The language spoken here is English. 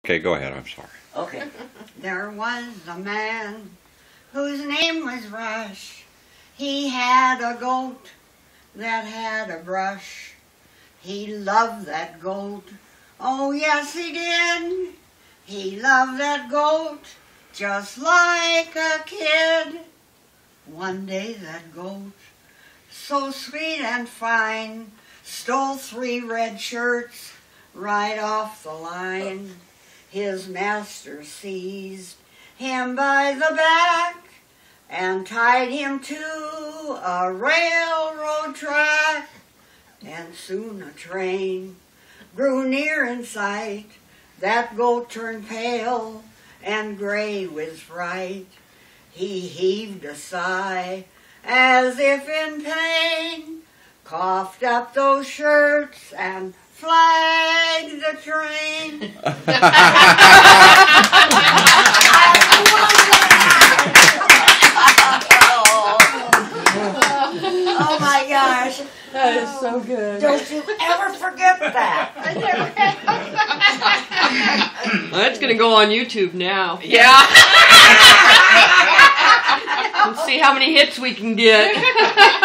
Okay, go ahead. I'm sorry. Okay. There was a man whose name was Rush. He had a goat that had a brush. He loved that goat. Oh, yes, he did. He loved that goat just like a kid. One day that goat, so sweet and fine, stole 3 red shirts right off the line. His master seized him by the back and tied him to a railroad track. And soon a train grew near in sight. That goat turned pale and gray with fright. He heaved a sigh as if in pain, coughed up those shirts and flagged the train. Oh my gosh. That is so good. Don't you ever forget that. Well, that's going to go on YouTube now. Yeah. Let's see how many hits we can get.